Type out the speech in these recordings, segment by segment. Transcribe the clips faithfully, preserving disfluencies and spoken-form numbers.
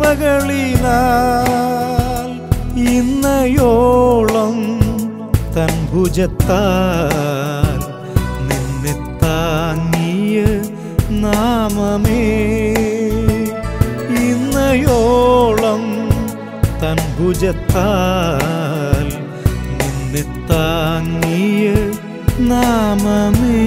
കൃപകളിനാൽ ഇന്നയോളം തൻ ഭുജത്താൽ നിന്നെ താങ്ങിയ നാമമേ ഇന്നയോളം തൻ ഭുജത്താൽ നിന്നെ താങ്ങിയ നാമമേ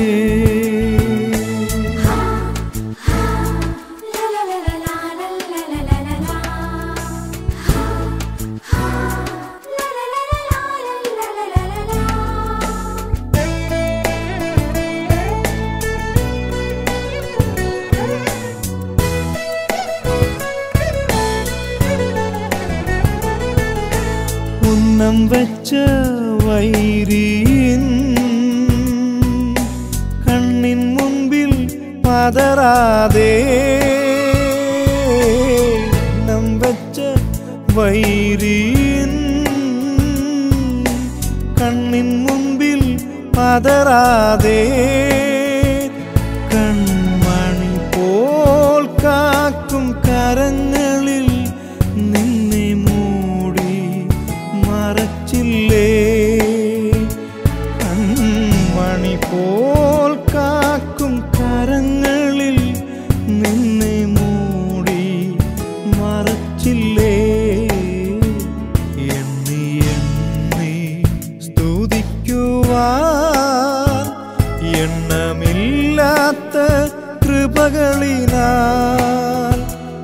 ഉന്നം വച്ച വൈരിയിൻ കണ്ണിൻ മുൻപിൽ പതറാതെ ഉന്നം വച്ച വൈരിയിൻ കണ്ണിൻ മുൻപിൽ പതറാതെ കൺമണി പോൽ കാക്കും കരങ്ങളിൽ നിന്നെ മൂടി മറച്ചില്ലേ കൺമണി പോൽ കാക്കും കരങ്ങളിൽ നിന്നെ മൂടി മറച്ചില്ലേ എണ്ണി എണ്ണി സ്തുതിക്കുവാൻ എണ്ണമില്ലാത്ത കൃപകളിനാൽ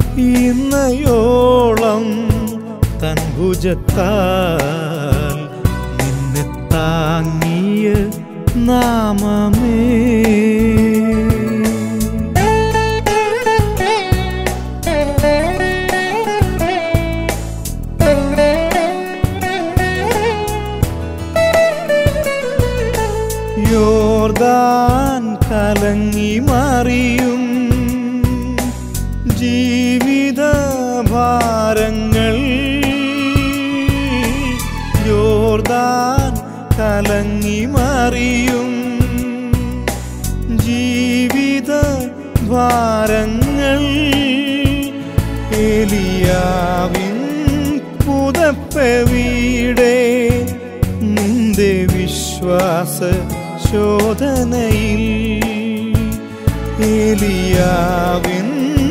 ഇന്നയോളം തൻ ഭുജത്താൽ നിന്നെ താങ്ങിയ നാമമേ യോർദാൻ കലങ്ങി മറിയും ജീവിത ഭാരങ്ങൾ യോർദാൻ കലങ്ങി മറിയും ജീവിത ഭാരങ്ങൾ ഏലിയാവിൻ പുതപ്പെവിടെ നിന്റെ വിശ്വാസ ശോധനയിൽ ഏലിയാവിൻ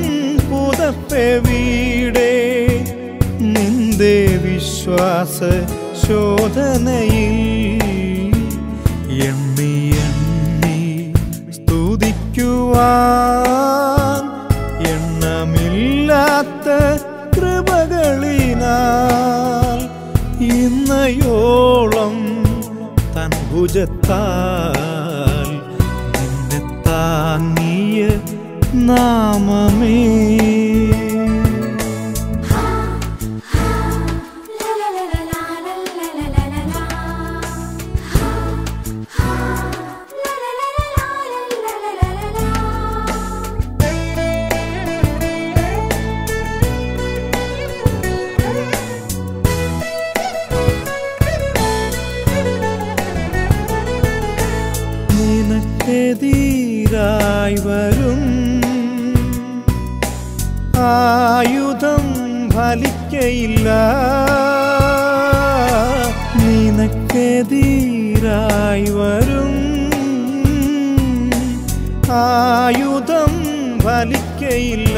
പുതപ്പെവിടെ നിന്റെ വിശ്വാസ ശോധനയിൽ എണ്ണി എണ്ണി സ്തുതിക്കുവാൻ എണ്ണമില്ലാത്ത കൃപകളിനാൽ ഇന്നയോളം തൻ ഭുജത്താൽ നിന്നെ താങ്ങിയ നാമമേ നിനക്കെതിരായി വരും ആയുധം ഫലിക്കയില്ല നിനക്കെതിരായി വരും ആയുധം ഫലിക്കയില്ല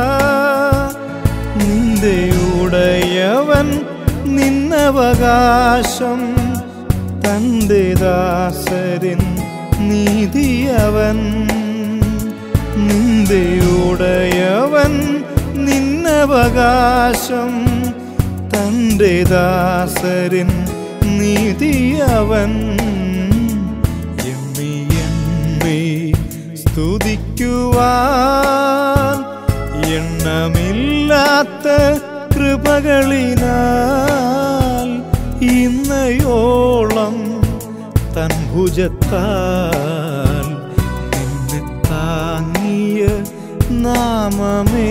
നിന്റെ ഉടയവൻ നിന്നവകാശം തന്റെ ദാസരിൻ നീതിയവൻ നിന്റെ ഉടയവൻ നിന്നവകാശം തന്റെ ദാസരിൻ നീതിയവൻ എണ്ണി എണ്ണി സ്തുതിക്കുവാൻ എണ്ണമില്ലാത്ത കൃപകളിനാൽ ഇന്നയോളം തൻ ഭുജത്താൽ നിന്നെ താങ്ങിയ നാമമേ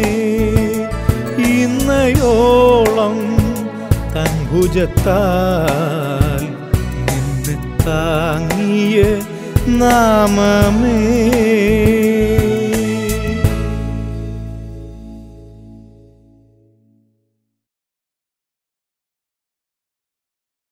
ഇന്നയോളം തൻ ഭുജത്താൽ നിന്നെ താങ്ങിയ നാമമേ